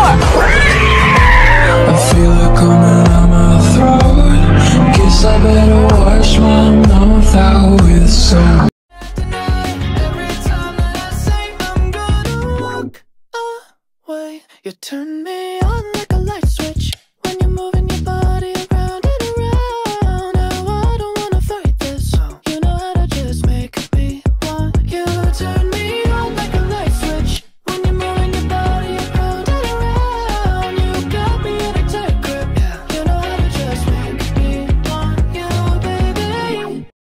I feel it coming out my throat. Guess I better wash my mouth out with soap.